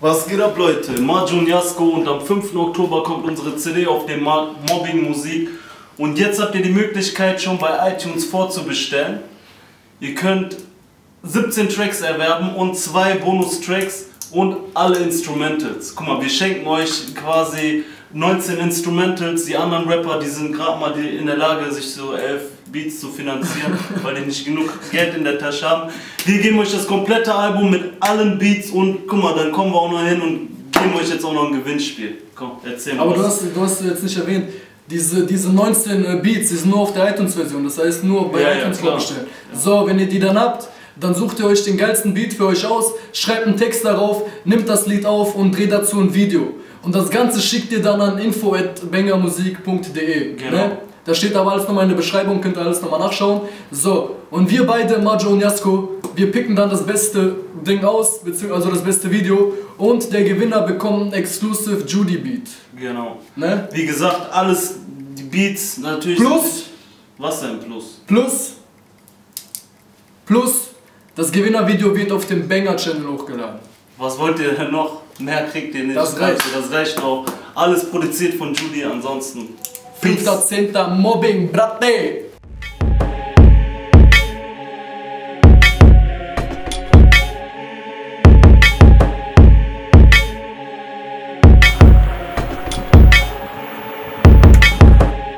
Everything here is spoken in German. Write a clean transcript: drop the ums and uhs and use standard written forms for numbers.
Was geht ab, Leute? Majo und Jasko, und am 5. Oktober kommt unsere CD auf dem Markt, Mobbing Musik. Und jetzt habt ihr die Möglichkeit, schon bei iTunes vorzubestellen. Ihr könnt 17 Tracks erwerben und 2 Bonustracks und alle Instrumentals. Guck mal, wir schenken euch quasi 19 Instrumentals. Die anderen Rapper, die sind gerade mal in der Lage, sich so 11 Beats zu finanzieren, weil die nicht genug Geld in der Tasche haben. Wir geben euch das komplette Album mit allen Beats und guck mal, dann kommen wir auch noch hin und geben euch jetzt auch noch ein Gewinnspiel. Komm, erzähl mal. Aber du hast jetzt nicht erwähnt, diese 19 Beats, die sind nur auf der iTunes-Version, das heißt nur bei iTunes vorbestellen. Ja. So, wenn ihr die dann habt, dann sucht ihr euch den geilsten Beat für euch aus, schreibt einen Text darauf, nimmt das Lied auf und dreht dazu ein Video. Und das Ganze schickt ihr dann an info@bangermusik.de. Genau. Ne? Da steht aber alles nochmal in der Beschreibung, könnt ihr alles nochmal nachschauen. So, und wir beide, Majo und Jasko, wir picken dann das beste Ding aus, also das beste Video. Und der Gewinner bekommt ein Exclusive Judy Beat. Genau. Ne? Wie gesagt, alles, die Beats natürlich. Plus. Was denn Plus? Plus, das Gewinnervideo wird auf dem Banger-Channel hochgeladen. Was wollt ihr denn noch? Mehr kriegt ihr nicht. Das reicht. Das reicht auch. Alles produziert von Judy, ansonsten. 5.10. Mobbing, Bratte!